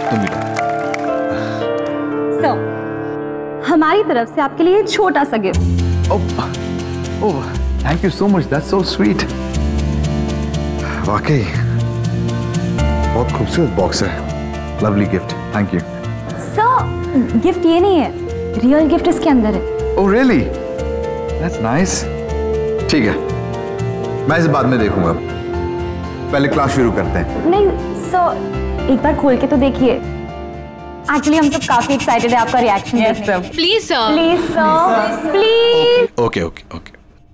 तुम भी लो। So, हमारी तरफ से आपके लिए छोटा सा gift. Oh, thank you so much, that's so sweet. वाकई बहुत खूबसूरत बॉक्स है, lovely gift, thank you. Sir, gift ये नहीं है, रियल गिफ्ट इसके अंदर है। Oh really, that's nice. ठीक है, मैं इसे बाद में देखूंगा, पहले क्लास शुरू करते हैं। नहीं सर, एक बार खोल के तो देखिए। एक्चुअली हम सब काफी एक्साइटेड है आपका रिएक्शन देखने। Please sir, please sir, please. Okay okay okay.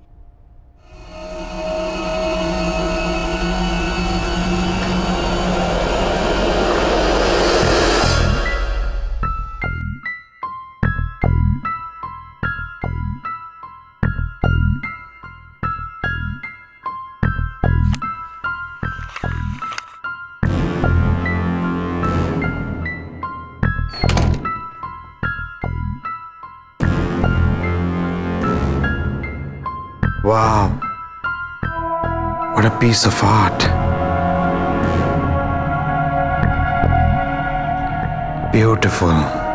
Wow, what a piece of art. Beautiful.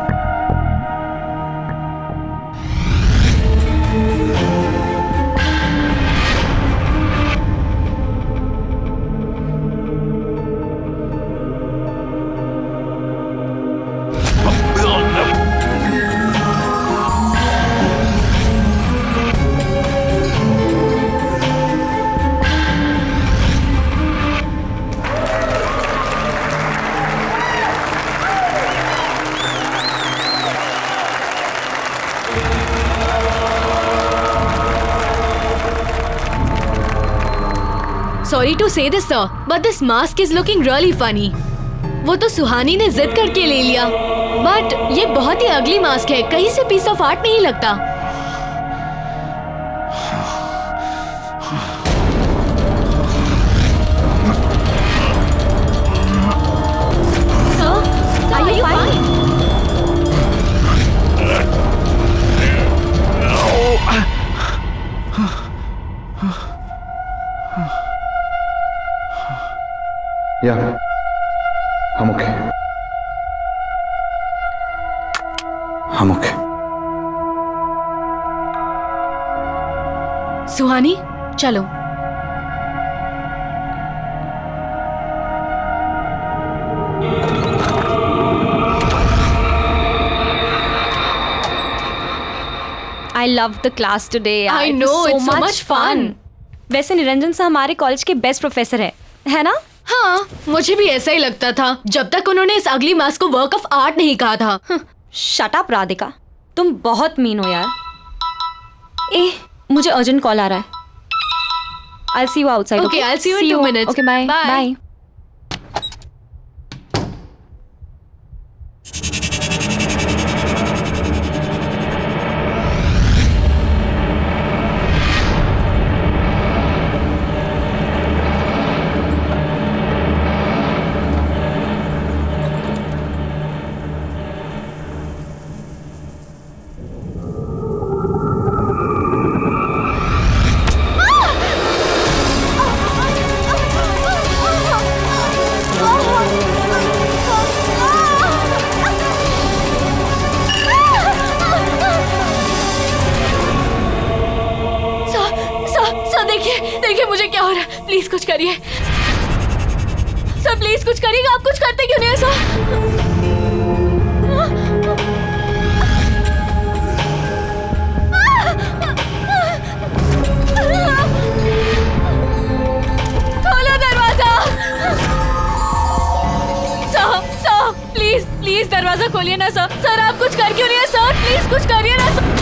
Sorry to say this sir, but this mask is looking really funny. वो तो सुहानी ने जिद करके ले लिया, बट ये बहुत ही अगली मास्क है, कहीं से पीस ऑफ आर्ट नहीं लगता। Sir, are you fine? या, हम ओके, हम ओके। सुहानी, चलो। I love the class today. I know, it's so much fun. वैसे निरंजन सर हमारे कॉलेज के बेस्ट प्रोफेसर है ना? हाँ, मुझे भी ऐसा ही लगता था जब तक उन्होंने इस अगली मास्क को वर्क ऑफ आर्ट नहीं कहा था। शट अप राधिका, तुम बहुत मीन हो यार। मुझे अर्जेंट कॉल आ रहा है। I'll see you outside. Okay, I'll see you in 2 minutes. Okay, bye. Bye. देखिए मुझे क्या हो रहा है, प्लीज कुछ करिए सर, प्लीज कुछ करिएगा। आप कुछ करते क्यों नहीं है सर? खोलो दरवाजा सर, प्लीज प्लीज दरवाजा खोलिए ना सर। सर आप कुछ कर क्यों नहीं है सर, प्लीज कुछ करिए ना सर।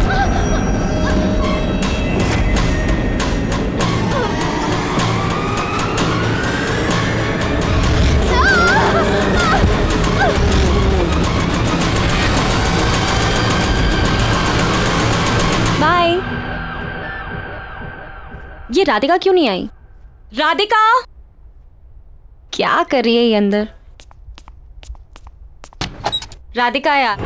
बाय। ये राधिका क्यों नहीं आई? राधिका क्या कर रही है ये अंदर? राधिका यार,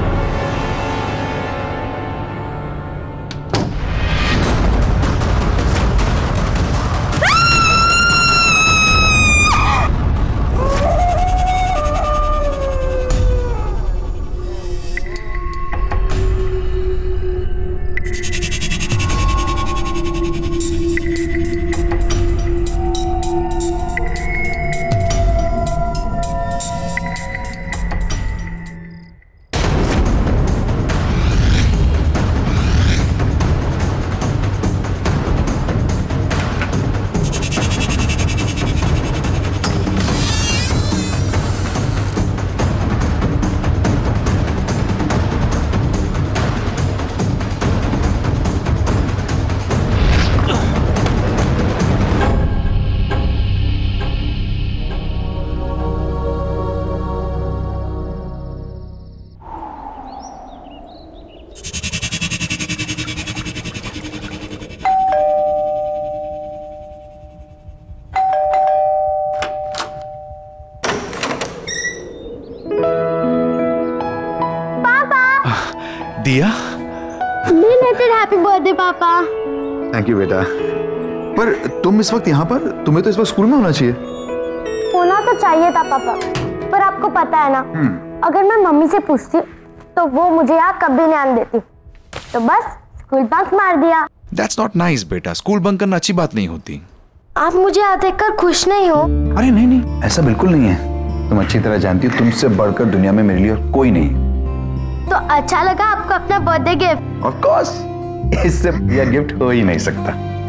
दिया, बिलेटेड हैप्पी बर्थडे पापा। थैंक यू बेटा। पर तुम इस वक्त यहाँ पर, तुम्हें तो इस वक्त स्कूल में होना चाहिए। होना तो चाहिए था पापा, पर आपको पता है ना, अगर मैं मम्मी से पूछती तो वो मुझे यहाँ कभी नहीं आने देती, तो बस स्कूल बंक मार दिया। That's not nice बेटा, स्कूल बंक करना अच्छी बात नहीं होती। आप मुझे यहाँ देखकर खुश नहीं हो? अरे नहीं नहीं, ऐसा बिल्कुल नहीं है। तुम अच्छी तरह जानती हो तुमसे बढ़कर दुनिया में मेरे लिए और कोई नहीं। तो अच्छा लगा आपको अपना बर्थडे गिफ्ट? ऑफ कोर्स, इससे बढ़िया गिफ्ट हो ही नहीं सकता।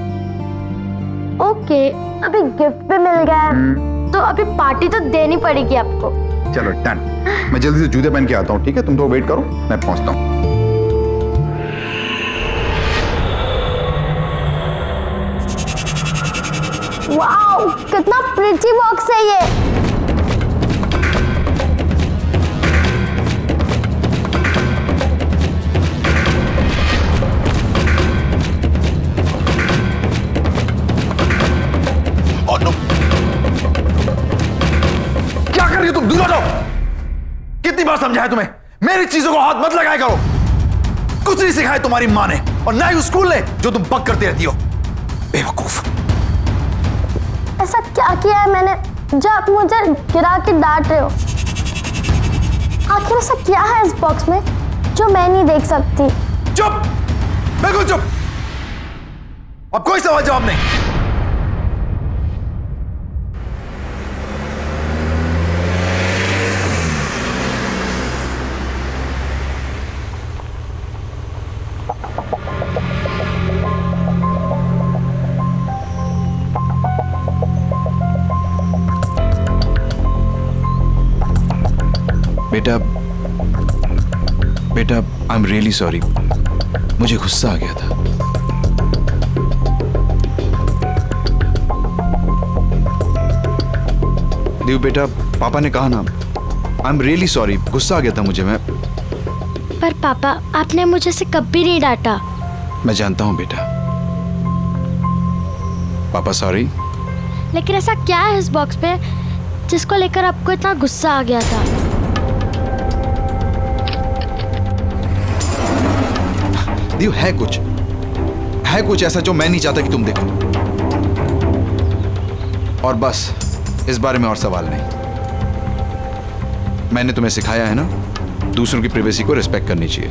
ओके, अभी गिफ्ट भी मिल गया है, तो अभी पार्टी तो देनी पड़ेगी आपको। चलो डन, मैं जल्दी से जूते पहन के आता हूँ, ठीक है? तुम तो वेट करो, मैं पहुंचता हूँ। वाओ, कितना प्रिटी बॉक्स है ये। क्या कर रही हो तुम? दूर हो जाओ। कितनी बार समझाया तुम्हें, मेरी चीजों को हाथ मत लगाया करो। कुछ नहीं सिखाया तुम्हारी माँ ने और ना ही उस स्कूल ने जो तुम बक करती रहती हो। बेवकूफ। ऐसा क्या किया है मैंने जो आप मुझे गिरा के डांट रहे हो? आखिर ऐसा क्या है इस बॉक्स में जो मैं नहीं देख सकती? चुप, बिल्कुल चुप। अब कोई सवाल जवाब नहीं। बेटा आई एम रियली सॉरी, मुझे गुस्सा आ गया था। देव बेटा, पापा ने कहा ना, आई एम रियली सॉरी, गुस्सा आ गया था मुझे। मैं पर पापा, आपने मुझे से कभी नहीं डांटा। मैं जानता हूं बेटा। पापा सॉरी। लेकिन ऐसा क्या है इस बॉक्स पे जिसको लेकर आपको इतना गुस्सा आ गया था? देव, है कुछ ऐसा जो मैं नहीं चाहता कि तुम देखो। और बस इस बारे में और सवाल नहीं। मैंने तुम्हें सिखाया है ना, दूसरों की प्राइवेसी को रिस्पेक्ट करनी चाहिए।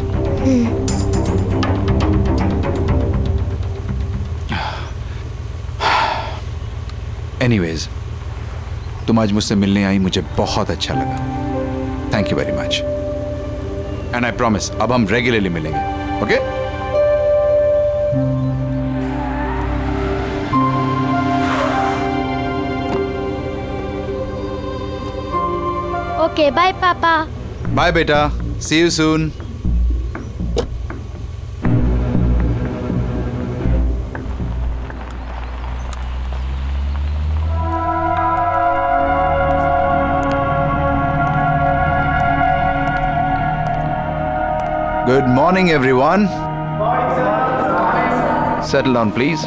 एनीवेज, तुम आज मुझसे मिलने आई, मुझे बहुत अच्छा लगा। Thank you very much. And I promise, अब हम रेगुलरली मिलेंगे। ओके? ओके, बाय पापा। बाय बेटा, see you soon. Good morning, everyone. Settle down, please.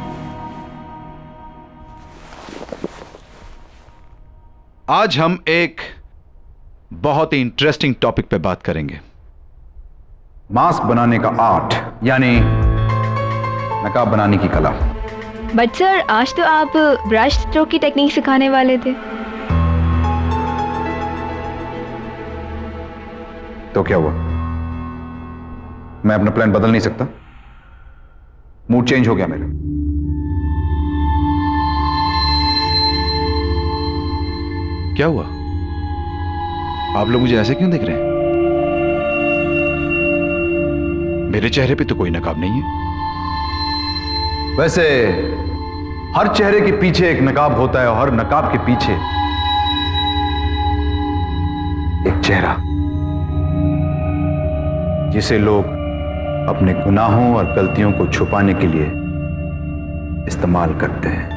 आज हम एक बहुत ही इंटरेस्टिंग टॉपिक पे बात करेंगे। मास्क बनाने का आर्ट, यानी नकाब बनाने की कला। बट सर, आज तो आप ब्रश स्ट्रोक की टेक्निक सिखाने वाले थे। तो क्या हुआ? मैं अपना प्लान बदल नहीं सकता? मूड चेंज हो गया मेरा। क्या हुआ? आप लोग मुझे ऐसे क्यों देख रहे हैं? मेरे चेहरे पे तो कोई नकाब नहीं है। वैसे हर चेहरे के पीछे एक नकाब होता है और हर नकाब के पीछे एक चेहरा, जिसे लोग अपने गुनाहों और गलतियों को छुपाने के लिए इस्तेमाल करते हैं।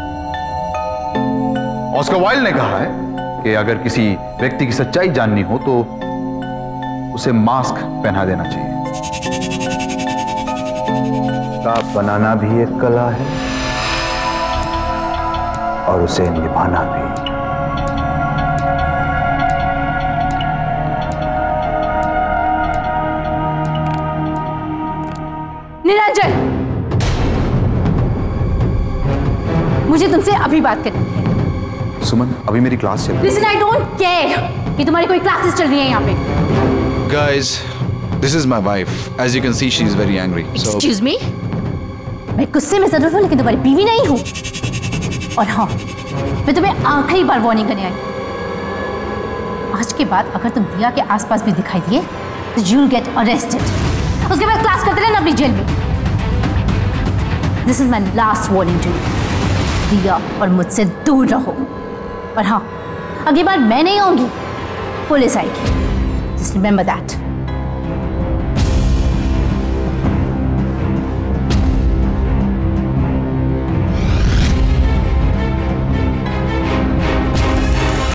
ऑस्कर वाइल्ड ने कहा है कि अगर किसी व्यक्ति की सच्चाई जाननी हो तो उसे मास्क पहना देना चाहिए। नकाब बनाना भी एक कला है और उसे निभाना भी। तुमसे अभी बात करनी है। सुमन, अभी मेरी क्लास चल रही है। Listen, I don't care कि तुम्हारी कोई क्लासेस चल रही है यहाँ पे। Guys, this is my wife. As you can see, she is very angry. So, Excuse me? मैं गुस्से में जरूर हूँ लेकिन तुम्हारी बीवी नहीं हूँ। और हाँ, मैं तुम्हें आखिरी बार वार्निंग करने आई। आज के बाद अगर तुम दिया के आसपास भी दिखाई दिए तो you'll get arrested. उसके बाद क्लास करते रहना अपनी जेल में। This is my last warning to you. दिया और मुझसे दूर रहो। और हाँ, अगली बार मैं नहीं आऊंगी, पुलिस आएगी। Just remember that.